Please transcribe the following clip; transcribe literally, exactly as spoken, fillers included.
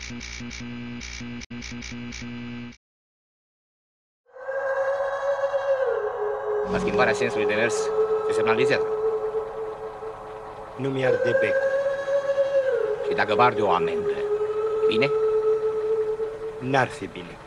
La schimbarea sensului de mers se semnalizează. Nu mi-ar de bec. Și dacă vă arde o amendă, bine? N-ar fi bine.